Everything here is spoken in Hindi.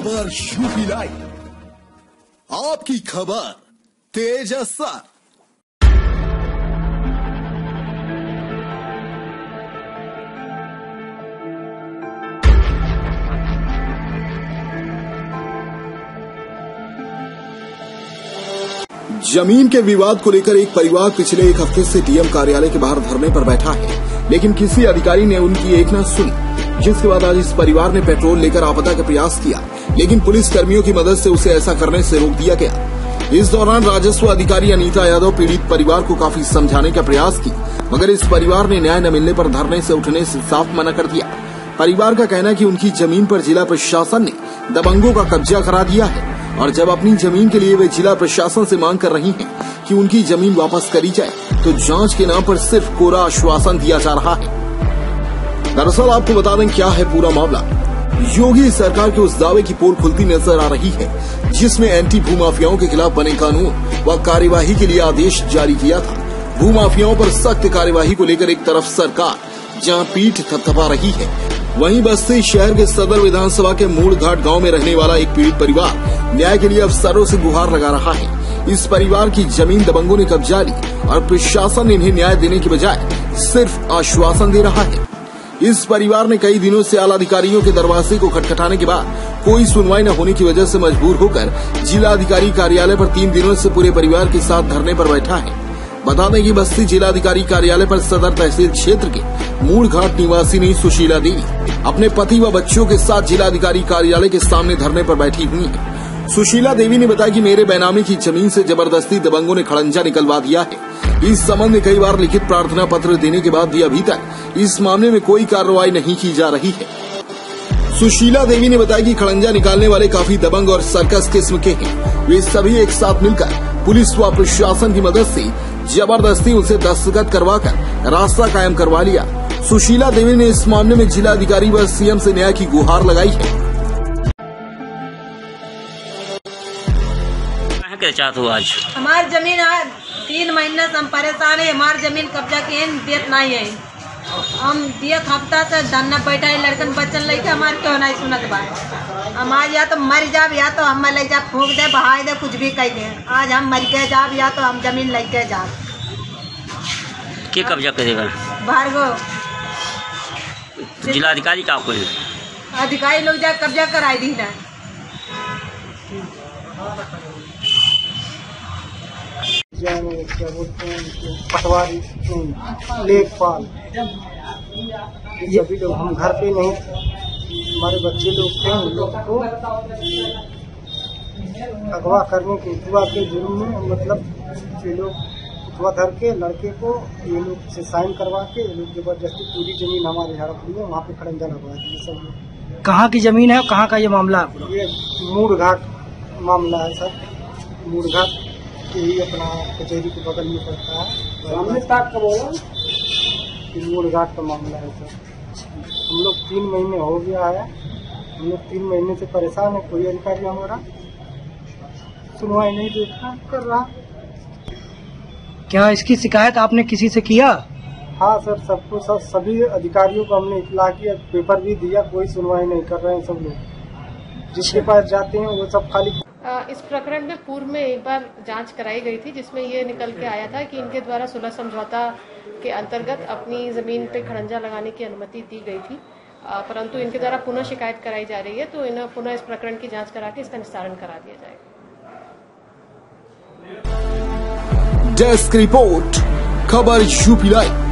खबर यूपी लाइव, आपकी खबर तेज असर। जमीन के विवाद को लेकर एक परिवार पिछले एक हफ्ते से डीएम कार्यालय के बाहर धरने पर बैठा है, लेकिन किसी अधिकारी ने उनकी एक न सुनी, जिसके बाद आज इस परिवार ने पेट्रोल लेकर आपदा का प्रयास किया, लेकिन पुलिस कर्मियों की मदद से उसे ऐसा करने से रोक दिया गया। इस दौरान राजस्व अधिकारी अनीता यादव पीड़ित परिवार को काफी समझाने का प्रयास की, मगर इस परिवार ने न्याय न मिलने पर धरने से उठने से साफ मना कर दिया। परिवार का कहना है कि उनकी जमीन पर जिला प्रशासन ने दबंगों का कब्जा करा दिया है और जब अपनी जमीन के लिए वे जिला प्रशासन से मांग कर रही हैं कि उनकी जमीन वापस करी जाए, तो जांच के नाम पर सिर्फ कोरा आश्वासन दिया जा रहा है। दरअसल आपको बता दें क्या है पूरा मामला। योगी सरकार के उस दावे की पोल खुलती नजर आ रही है, जिसमें एंटी भूमाफियाओं के खिलाफ बने कानून व कार्यवाही के लिए आदेश जारी किया था। भूमाफियाओं पर सख्त कार्यवाही को लेकर एक तरफ सरकार जहां पीठ थपथपा रही है, वहीं बस्ती शहर के सदर विधानसभा के मूड़ घाट गांव में रहने वाला एक पीड़ित परिवार न्याय के लिए अफसरों से गुहार लगा रहा है। इस परिवार की जमीन दबंगों ने कब्जा ली और प्रशासन इन्हें न्याय देने के बजाय सिर्फ आश्वासन दे रहा है। इस परिवार ने कई दिनों से आला अधिकारियों के दरवाजे को खटखटाने के बाद कोई सुनवाई न होने की वजह से मजबूर होकर जिला अधिकारी कार्यालय पर 3 दिनों से पूरे परिवार के साथ धरने पर बैठा है। बता दें कि बस्ती जिलाधिकारी कार्यालय पर सदर तहसील क्षेत्र के मूड़ घाट निवासिनी सुशीला देवी अपने पति व बच्चों के साथ जिलाधिकारी कार्यालय के सामने धरने पर बैठी हुई है। सुशीला देवी ने बताया कि मेरे बेनामी की जमीन से जबरदस्ती दबंगों ने खड़ंजा निकलवा दिया है। इस संबंध में कई बार लिखित प्रार्थना पत्र देने के बाद भी अभी तक इस मामले में कोई कार्रवाई नहीं की जा रही है। सुशीला देवी ने बताया कि खड़ंजा निकालने वाले काफी दबंग और सर्कस किस्म के हैं। वे सभी एक साथ मिलकर पुलिस व प्रशासन की मदद से जबरदस्ती उनसे दस्तखत करवाकर रास्ता कायम करवा लिया। सुशीला देवी ने इस मामले में जिला अधिकारी व सीएम से न्याय की गुहार लगाई है। क्या चाहते हो आज? हमारी जमीन 3 महीने से हम परेशान है। हमारी जमीन कब्जा किए देत नहीं है। हम एक हफ्ता से धरना बैठा है, लड़कन बच्चन लेके हमारे क्यों नहीं सुनत बा। हमारे या तो मर जाब या तो हम ले जा फूक दे बहा दे कुछ भी कह दे। आज हम मर के जाब या तो हम जमीन लेके जाब। के कब्जा करेगा? भार्गव जिलाधिकारी का कोई अधिकारी लोग जा कब्जा कराई दी ना। पटवारी लेखपाल सभी लोग, हम घर पे नहीं, हमारे बच्चे लोग थे, उन लोग को अगवा करने के अगवा के जुर्म में मतलब ये लोग अगवा धर के लड़के को ये लोग से साइन करवा के ये लोग जबरदस्ती पूरी जमीन हमारे झाड़ा पड़ी है, वहाँ पे खड़ंजा लगवा दिए सब लोग। कहाँ की जमीन है और कहाँ का ये मामला? ये मूड़ घाट मामला है सर। मूड़ घाट ही अपना कचहरी के बगल में पड़ता है। सामने तक का बोला मूड़ घाट का मामला है सर। हम लोग 3 महीने हो गया है, हम लोग 3 महीने से परेशान है। कोई अधिकारी हमारा सुनवाई नहीं देखा कर रहा। क्या इसकी शिकायत आपने किसी से किया? हाँ सर, सबको सभी अधिकारियों को हमने इतला किया, पेपर भी दिया, कोई सुनवाई नहीं कर रहे हैं सब लोग। जिसके पास जाते हैं वो सब खाली। इस प्रकरण में पूर्व में एक बार जांच कराई गई थी, जिसमें ये निकल के आया था कि इनके द्वारा सुलह समझौता के अंतर्गत अपनी जमीन पे खड़ंजा लगाने की अनुमति दी गई थी, परंतु इनके द्वारा पुनः शिकायत कराई जा रही है, तो इन्हें पुनः इस प्रकरण की जांच करा के इसका निस्तारण करा दिया जाएगा। डेस्क रिपोर्ट, खबर यूपी लाइव।